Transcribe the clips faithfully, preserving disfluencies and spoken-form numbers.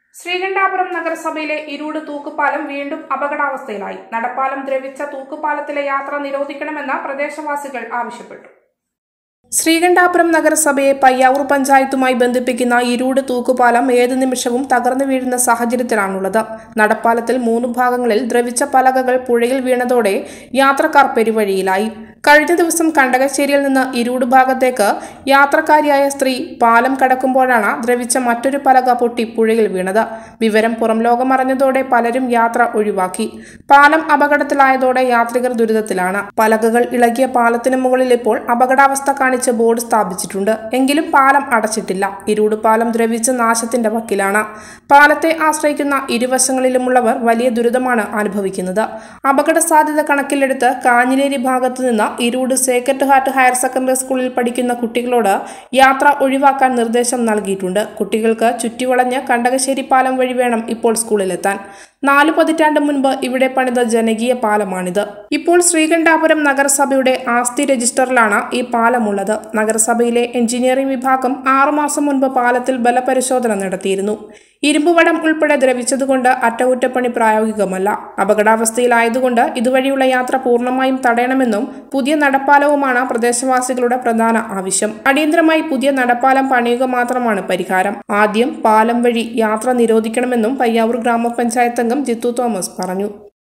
ശ്രീകണ്ഠാപുരം നഗരസഭയിലെ ഇരൂട് തൂക്കുപാലം വീണ്ടും അപകടാവസ്ഥയിലായി. നടപ്പാലം ദ്രവിച്ച തൂക്കുപാലത്തിലെ യാത്ര നിരോധിക്കണമെന്ന് പ്രദേശവാസികൾ ആവശ്യപ്പെട്ടു. ശ്രീകണ്ഠാപുരം നഗരസഭയെ പയ്യാവൂർ പഞ്ചായത്തുമായി ബന്ധിപ്പിക്കുന്ന ഇരൂട് തൂക്കുപാലം ഏതു നിമിഷവും തകർന്നു വീഴുന്ന സാഹചര്യത്തിലാണുള്ളത്. നടപ്പാലത്തിൽ മൂന്ന് ഭാഗങ്ങളിൽ ദ്രവിച്ച പലകകൾ പുഴയിൽ വീണതോടെ യാത്രക്കാർ പെരുവഴിയിലായി. കഴിഞ്ഞ ദിവസം കണ്ടകശ്ശേരിയിൽ നിന്ന് ഇരൂട് ഭാഗത്തേക്ക് യാത്രക്കാരിയായ സ്ത്രീ പാലം കടക്കുമ്പോഴാണ് ദ്രവിച്ച മറ്റൊരു പലക പൊട്ടി പുഴയിൽ വീണത്. വിവരം പുറംലോകം അറിഞ്ഞതോടെ പലരും യാത്ര ഒഴിവാക്കി. പാലം അപകടത്തിലായതോടെ യാത്രികർ ദുരിതത്തിലാണ്. പലകകൾ ഇളകിയ പാലത്തിന് മുകളിൽ ഇപ്പോൾ അപകടാവസ്ഥ കാണിച്ച് ബോർഡ് സ്ഥാപിച്ചിട്ടുണ്ട്. എങ്കിലും പാലം അടച്ചിട്ടില്ല. ഇരൂട് പാലം ദ്രവിച്ച് നാശത്തിന്റെ വക്കിലാണ്. പാലത്തെ ആശ്രയിക്കുന്ന ഇരുവശങ്ങളിലുമുള്ളവർ വലിയ ദുരിതമാണ് അനുഭവിക്കുന്നത്. അപകട സാധ്യത കണക്കിലെടുത്ത് കാഞ്ഞിലേരി ഭാഗത്തു നിന്ന് Irood sacred heart higher secondary സ്കൂളിൽ പഠിക്കുന്ന കുട്ടികളോട് യാത്ര ഒഴിവാക്കാൻ നിർദ്ദേശം നൽകിയിട്ടുണ്ട്. കുട്ടികൾക്ക് ചുറ്റിവളഞ്ഞ് കണ്ടകശ്ശേരി പാലം വഴി വേണം ഇപ്പോൾ സ്കൂളിലെത്താൻ. നാലു പതിറ്റാണ്ട് മുൻപ് ഇവിടെ പണിത ജനകീയ പാലമാണിത്. ഇപ്പോൾ ശ്രീകണ്ഠാപുരം നഗരസഭയുടെ ആസ്തി രജിസ്റ്ററിലാണ് ഈ പാലമുള്ളത്. നഗരസഭയിലെ എഞ്ചിനീയറിംഗ് വിഭാഗം ആറുമാസം മുൻപ് പാലത്തിൽ ബലപരിശോധന നടത്തിയിരുന്നു. ഇരുമ്പുവടം ഉൾപ്പെടെ ദ്രവിച്ചതുകൊണ്ട് അറ്റകുറ്റപ്പണി പ്രായോഗികമല്ല. അപകടാവസ്ഥയിലായതുകൊണ്ട് ഇതുവഴിയുള്ള യാത്ര പൂർണ്ണമായും തടയണമെന്നും പുതിയ നടപ്പാലവുമാണ് പ്രദേശവാസികളുടെ പ്രധാന ആവശ്യം. അടിയന്തരമായി പുതിയ നടപ്പാലം പണിയുക മാത്രമാണ് പരിഹാരം. ആദ്യം പാലം വഴി യാത്ര നിരോധിക്കണമെന്നും പയ്യാവൂർ ഗ്രാമപഞ്ചായത്ത് അംഗം ജിത്തു തോമസ് പറഞ്ഞു.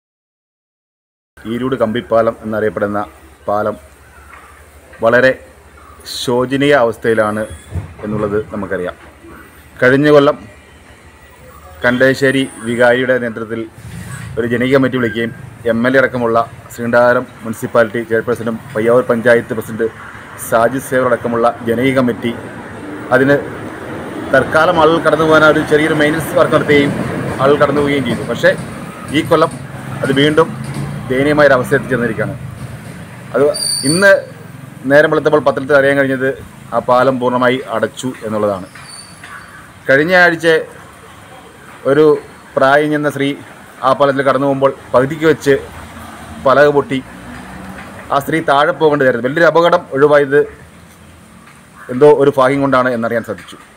ഈരൂട് കമ്പിപ്പാലം എന്നറിയപ്പെടുന്ന പാലം വളരെ ശോചനീയ അവസ്ഥയിലാണ് എന്നുള്ളത് നമുക്കറിയാം. കഴിഞ്ഞ കൊല്ലം കണ്ടകശ്ശേരി വികാരിയുടെ നേതൃത്വത്തിൽ ഒരു ജനകീയ കമ്മിറ്റി വിളിക്കുകയും എം എൽ എ അടക്കമുള്ള ശ്രീകണ്ഠാപുരം മുനിസിപ്പാലിറ്റി ചെയർപേഴ്സണും പയ്യാവൂർ പഞ്ചായത്ത് പ്രസിഡന്റ് സാജിദ് സേവർ അടക്കമുള്ള ജനകീയ കമ്മിറ്റി അതിന് തൽക്കാലം ആളുകൾ കടന്നു പോകാൻ ഒരു ചെറിയൊരു മെയിൻ്റനൻസ് വർക്ക് നടത്തുകയും ആളുകൾ കടന്നു പോവുകയും ചെയ്തു. പക്ഷേ ഈ കൊല്ലം അത് വീണ്ടും ദയനീയമായൊരവസ്ഥ എത്തിച്ചേർന്നിരിക്കുകയാണ്. അത് ഇന്ന് നേരം വെളുത്തപ്പോൾ പത്രത്തിൽ അറിയാൻ കഴിഞ്ഞത് ആ പാലം പൂർണ്ണമായി അടച്ചു എന്നുള്ളതാണ്. കഴിഞ്ഞ ആഴ്ച ഒരു പ്രായം ചെന്ന സ്ത്രീ ആ പാലത്തിൽ കടന്നു പോകുമ്പോൾ പകുതിക്ക് വെച്ച് പലക പൊട്ടി ആ സ്ത്രീ താഴെ പോകേണ്ടതായിരുന്നു. വലിയൊരു അപകടം ഒഴിവായത് എന്തോ ഒരു ഭാഗ്യം കൊണ്ടാണ് എന്നറിയാൻ സാധിച്ചു.